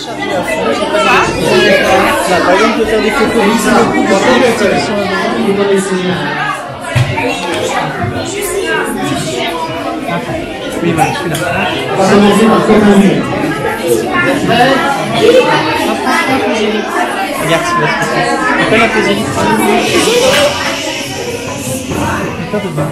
chargé à fond. Là, par exemple, on peut faire des photos ici, oui, voilà, celui-là. On va commencer par commencer. Regarde celui-là. On peut la poser. Pas dedans.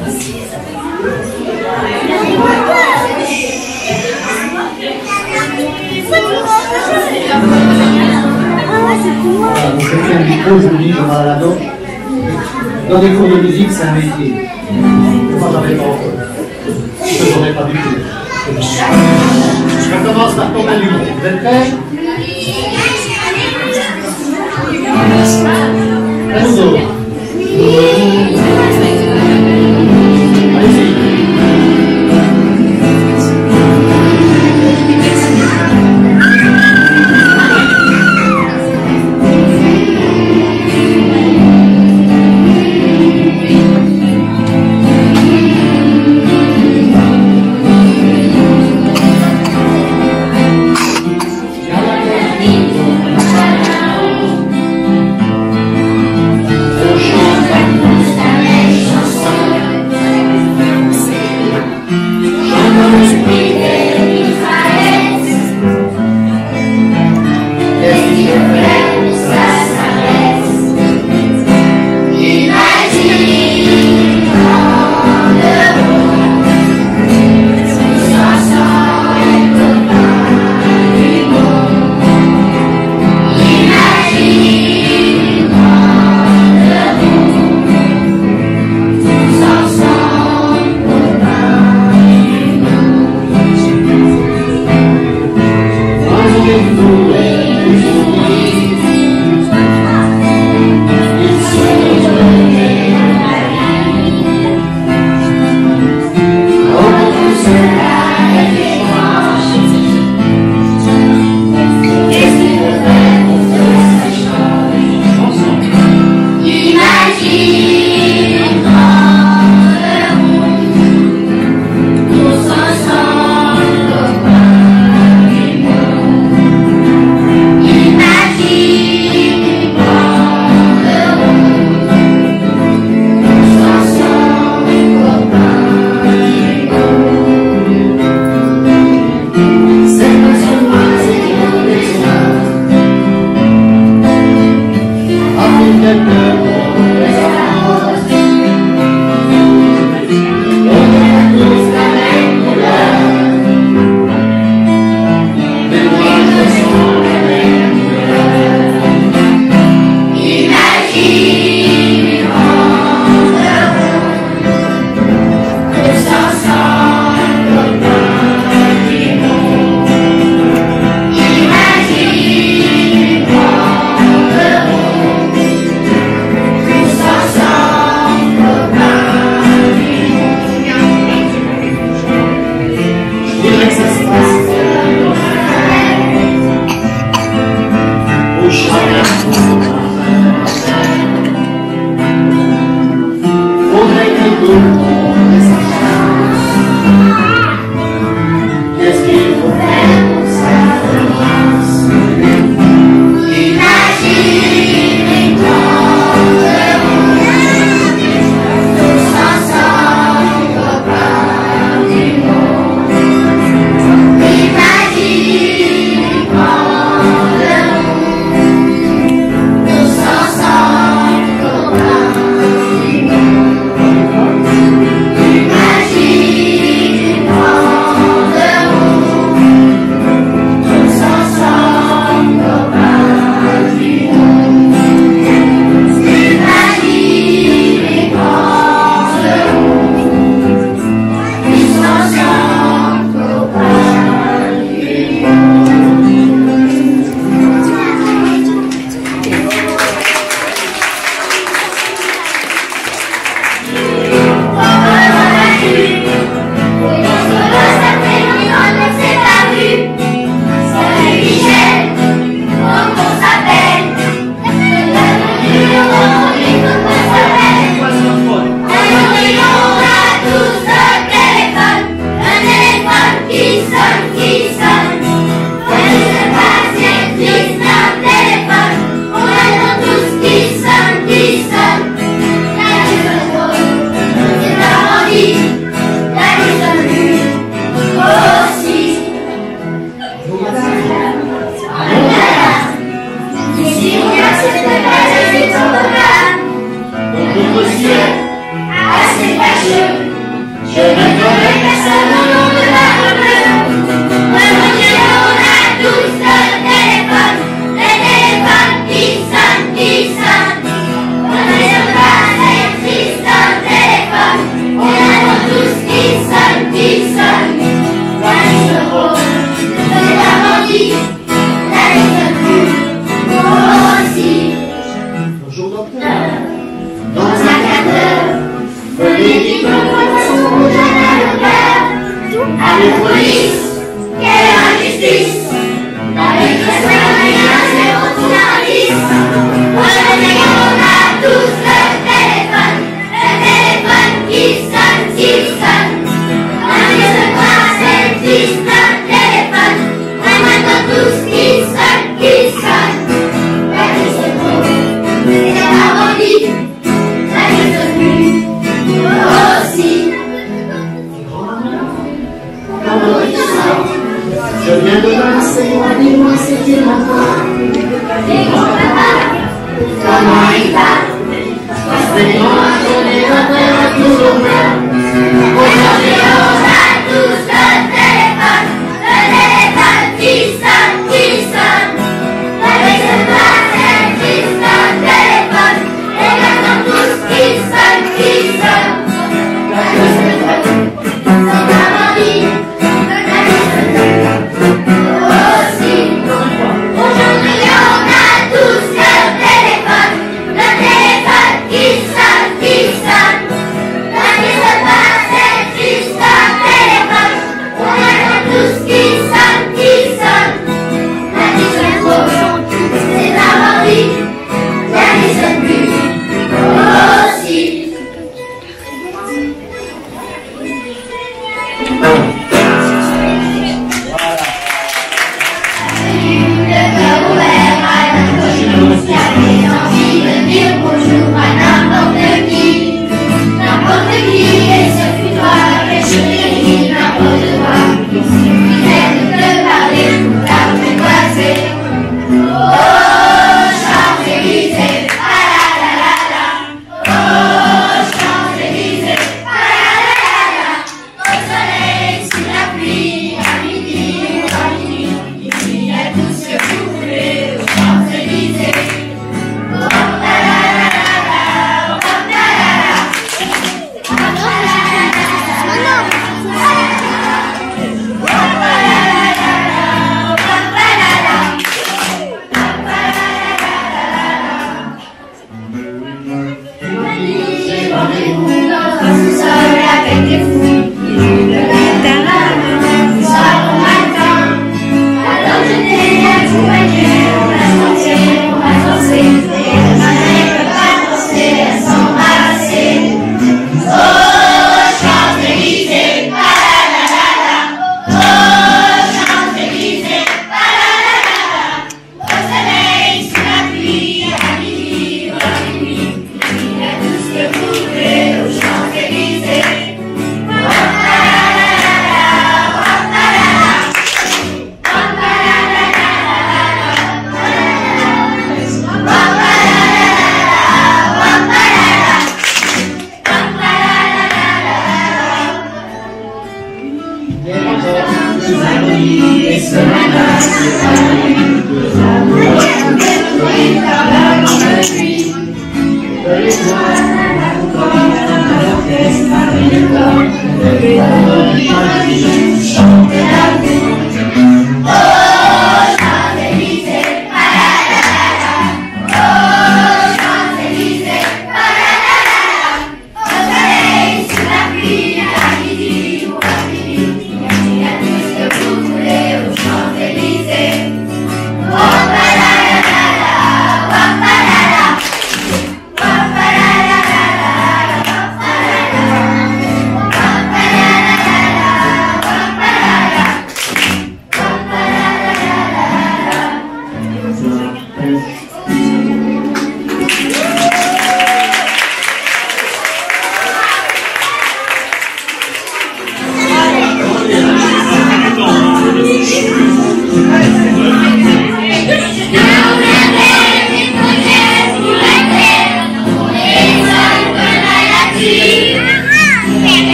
Voilà, donc c'est un micro, je vous dis, dans la danse. Dans des cours de musique, c'est un métier. Moi, j'en ai pas encore. Je n'en ai pas du tout. Je commence par combien de numéros. Vous êtes prêts? Bonjour. Allez-y.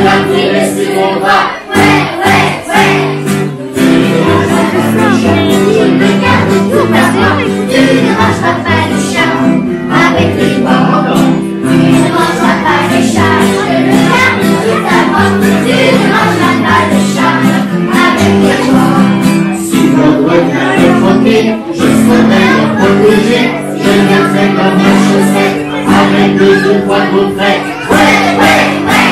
la vie est sur mon bras. Ouais, ouais, ouais. Tu ne mangeras pas le chat, tu me gardes tout à moi. Tu ne mangeras pas le chat avec les doigts. Tu ne mangeras pas le chat, je le garde tout à moi. Tu ne mangeras pas le chat avec les doigts. Si votre requin est croqué, je serai le protégé. Je viendrai comme ma chaussette avec 2 ou 3 gros traits. Ouais, ouais, ouais.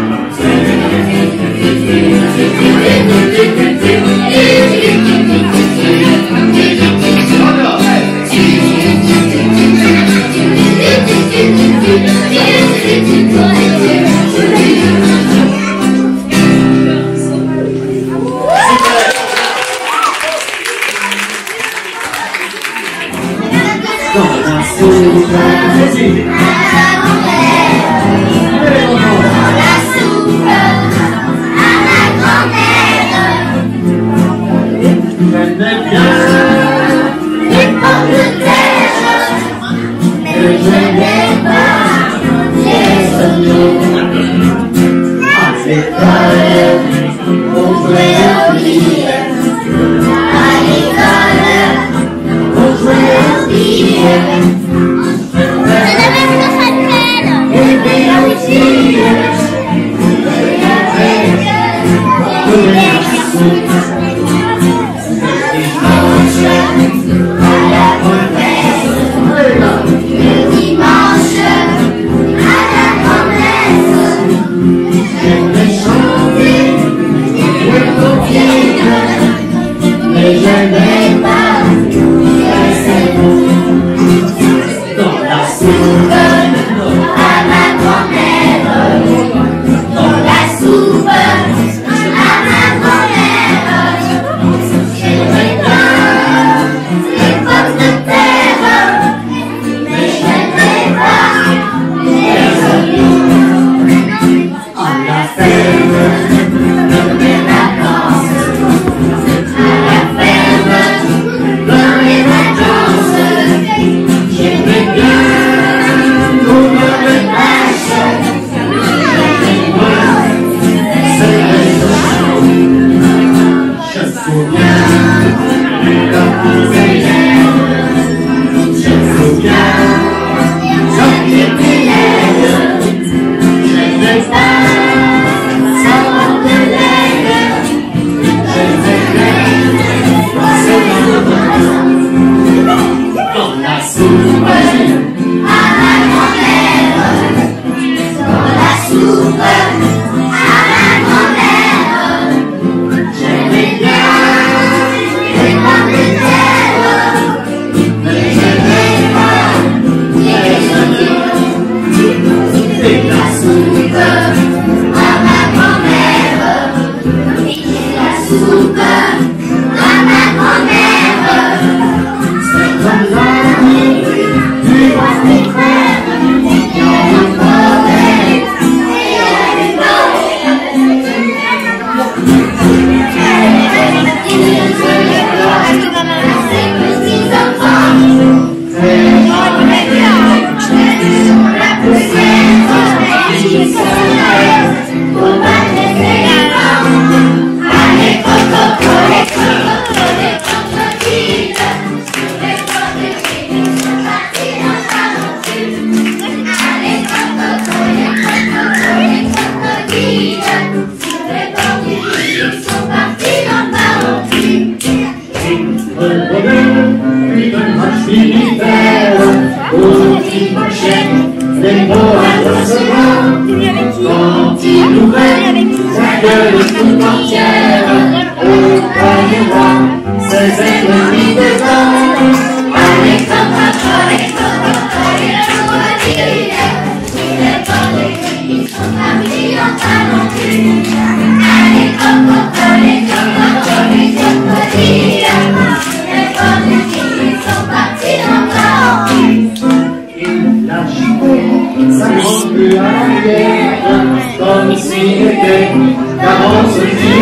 Comme si était d'avance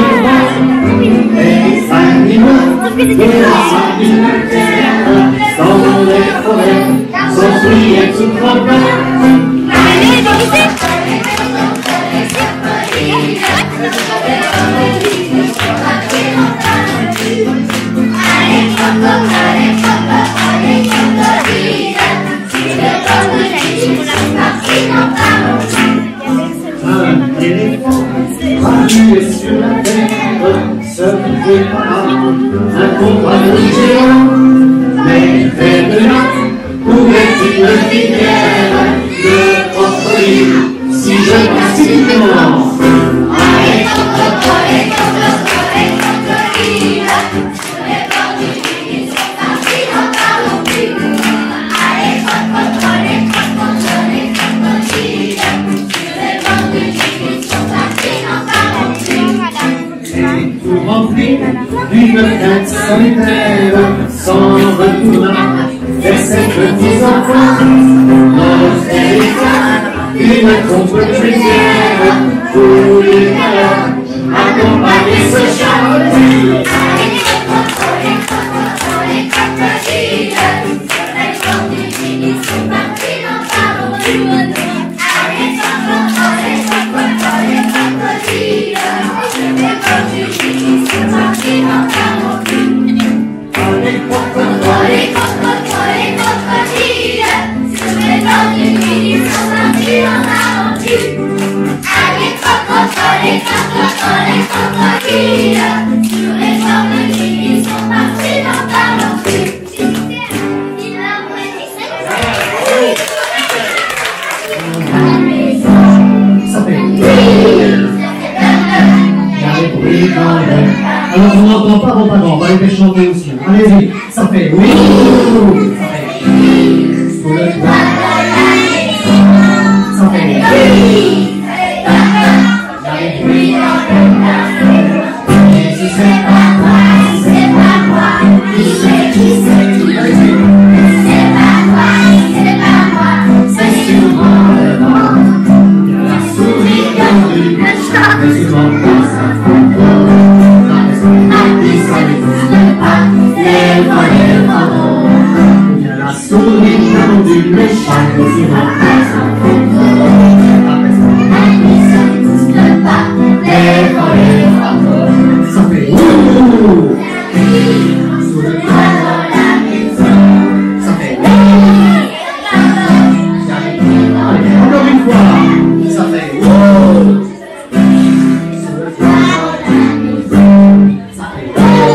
les animaux de la terre dans les forêts sans souliers et tout problème. un combat de géant. Mais près de là, où est une rivière de crocodile, si je passe une mort. Allez, crocodile, crocodile, crocodile, sur les bords du Nil, ils sont partis, n'en parlons plus. Allez, crocodile, crocodile, crocodile, sur les bords du Nil, ils sont partis, n'en parlons plus. Et tout rempli d'une quête solitaire, sans retour vers ces petits enfants. Notre territoire, une contre-cuisière, pour les malheurs, accompagner ce chant. Allez, crocodile, crocodile, crocodile, sur les bords du Nil, ils sont partis, n'en parlons plus. Allez, crocodile, crocodile, crocodile, sur les bords du Nil, ils sont partis, n'en parlons plus. Allez, Crocodile, crocodile, crocodile, sur les bords du Nil, ils sont partis, n'en parlons plus. Allez, crocodile, crocodile, crocodile, sur les bords du Nil, ils sont partis, n'en parlons plus. ça fait J'avais bruit dans l'air. Alors on n'entend pas vos parents, on va les faire chanter aussi. Allez-y, ça fait oui. Ça fait sous le toit. Ça fait oui. J'avais bruit dans l'air. Et si c'est pas moi, Si c'est pas moi, qui c'est, qui c'est, qui c'est? C'est pas moi, c'est pas moi, c'est sûrement le vent. la souris Le chat, mais souvent pas ça fantôme. la vie, ça n'existe pas, les volets fantômes. La souris perdue, le chat, mais souvent pas ça fantôme. La vie, ça n'existe pas, les volets fantômes. Ça fait ouh. La vie, Sous le toit. dans la maison. Ça fait La allez, encore une fois. Ça fait ouh. Sous le toit. Ça fait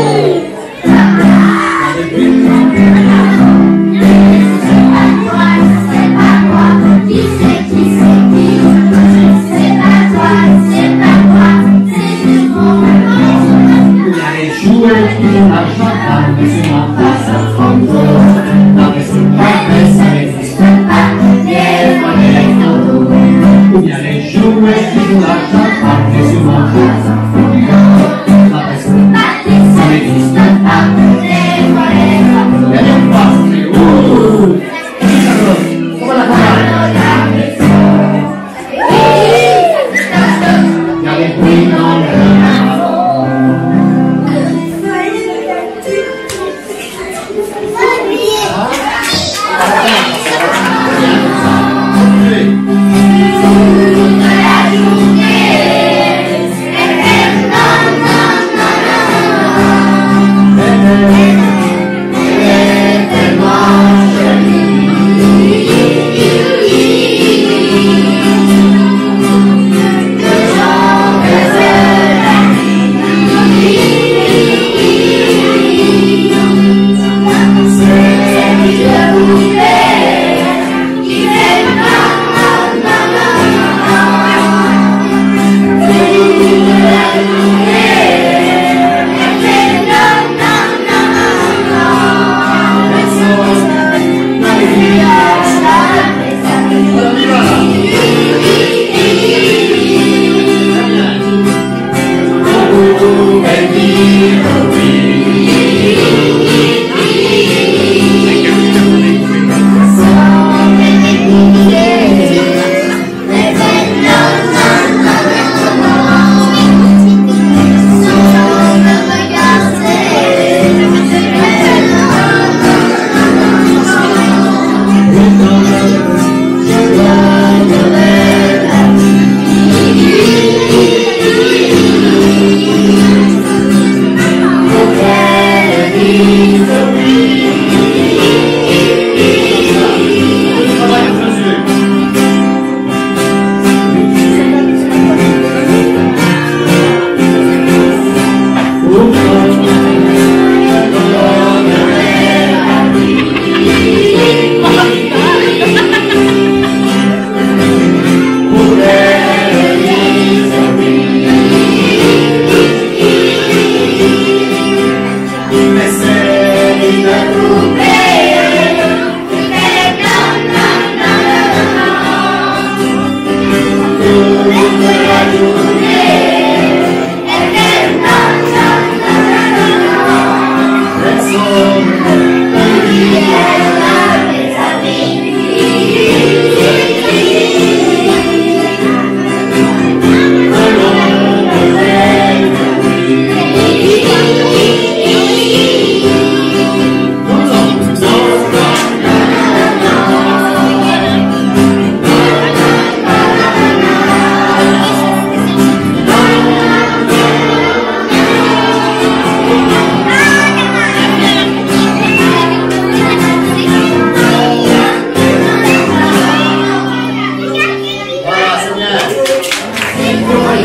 c'est pas moi, qui c'est, qui c'est, qui? C'est pas toi, c'est pas moi, c'est sûrement le vent. il allait jouer à champagne, mais c'est ma place à fantôme. Non, mais c'est pas vrai, ça n'existe pas. Les volets fantômes. Il allait jouer à champagne, mais c'est ma place à fantôme. Non, mais c'est Ça n'existe pas, les volets fantômes. dernière fois, ça fait ouh. On va la campagne. Il y avait bruit dans l'air. De la journée, les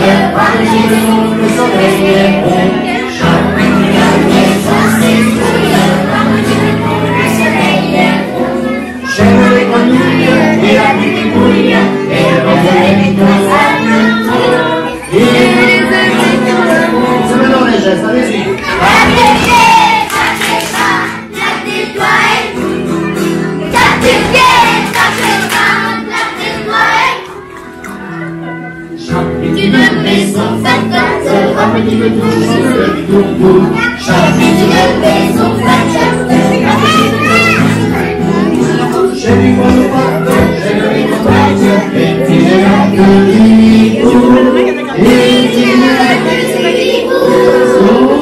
par le soleil est rond. Chaque maison s'écouille par le soleil est rond. J'aime les grenouilles et la nuit qui bouille, et le vent de l'étoile à bientôt. Et les amis dans le monde. Se met dans les gestes, allez-y. Une maison fatate, remplie de touches de tourteau. Chaque maison fatate, remplie de touches. J'ai du bon partout, j'ai le rideau partout, et puis j'ai la queue du hibou. Et puis j'ai la queue du hibou.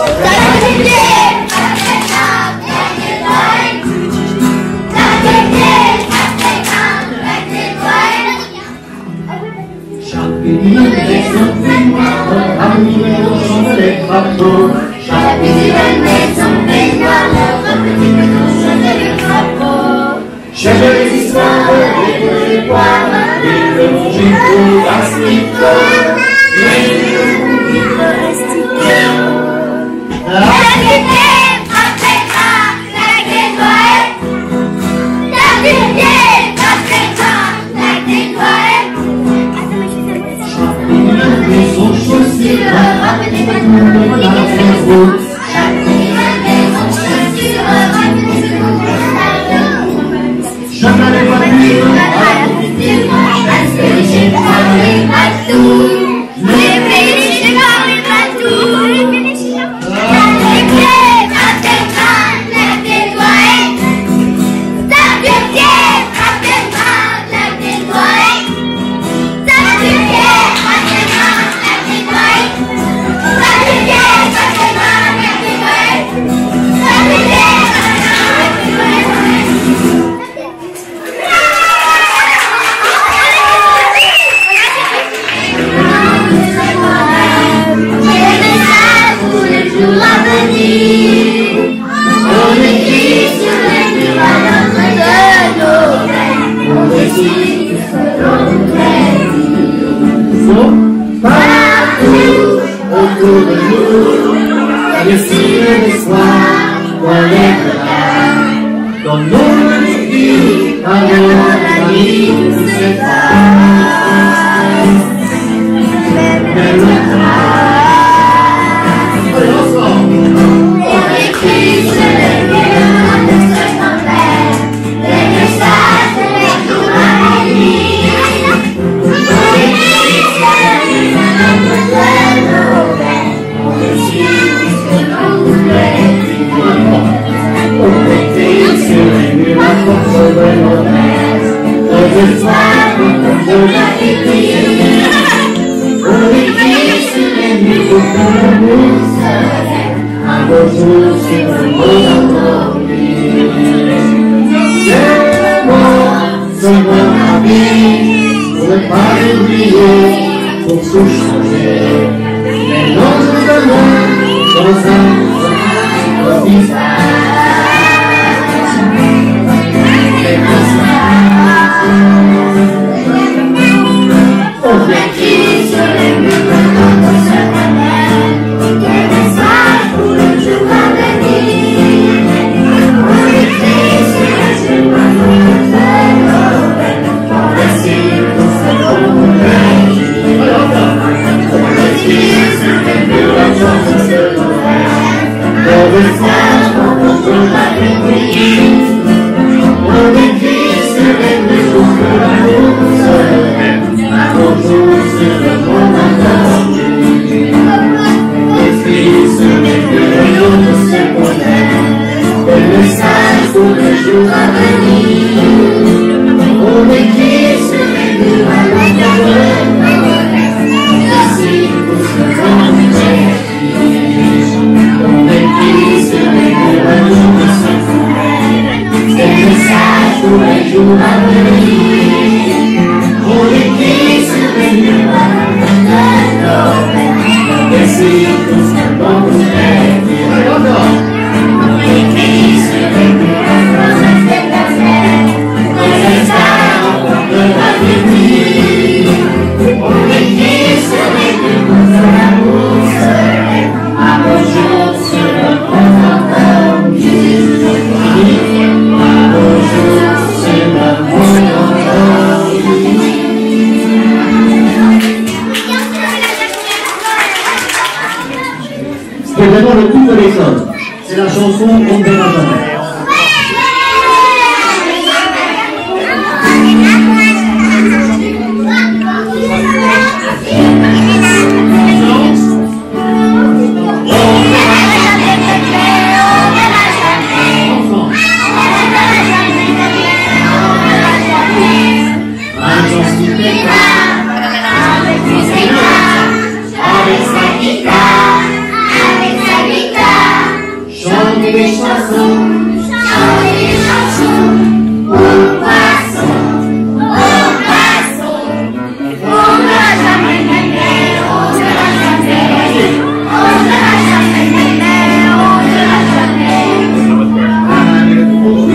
Une maison baignoire, parmi les touches des crapauds. Chaque maison baignoire, remplie de touches de crapauds. J'aime les histoires, les poires, et le mojito asticot. Partout autour de nous, le signe d'espoir doit être là. Dans nos vies, par nos amis, nous séparent. Mais le travail, ensemble, On écrit sur les murs de ce grand-père, les messages de les jours à venir. On écrit sur les murs de nos pères, on décide ce que l'on voulait dire. on écrit sur les murs à force de nos mères, nos espoirs, nos gratitudes. On écrit sur les murs pour que l'amour se lève, un beau jour sur le beau endormi. C'est moi, ce bon ami, pour ne pas l'oublier, pour tout changer. Mais non, je demande dans un autre visage. Mais comme ça, on Écrit sur les murs de notre secrétaire, des messages pour le jour à venir. On écrit sur les murs de nos pères, on décide ce qu'on voulait dire. On écrit sur les murs de nos pères, des messages pour c'est vraiment le tout de l'école. C'est la chanson On ne verra jamais. Des chansons, chantez des chansons, aux poissons, on ne verra jamais mémé, on ne verra jamais, on ne verra jamais mémé, on ne verra jamais. Avec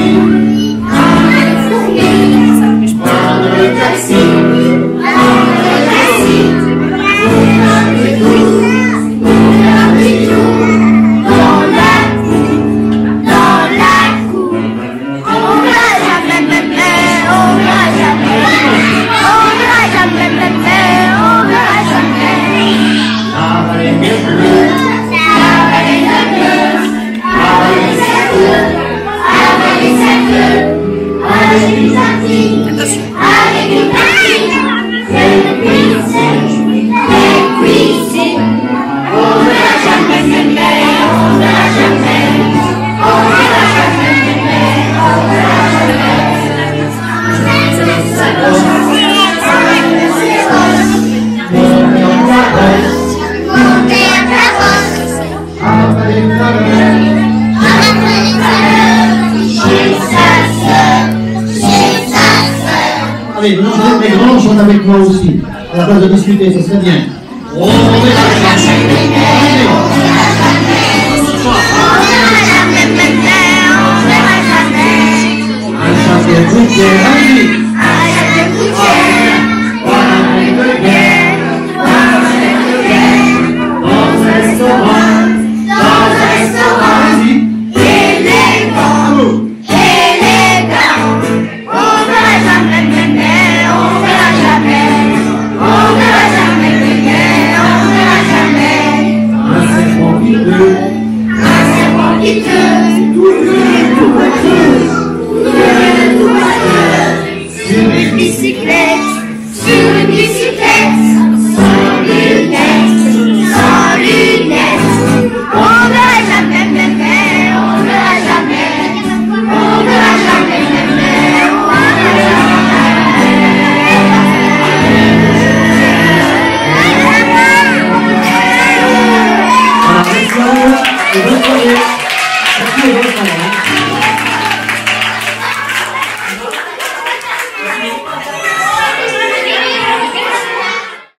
fourmis, dans le taxi, Allez, vous êtes les grands, chantez avec moi aussi. À la place de discuter, ça serait bien. On verra Sur une bicyclette, sans lunettes, on verra jamais mémé, on verra jamais mémé, on verra jamais. Voilà,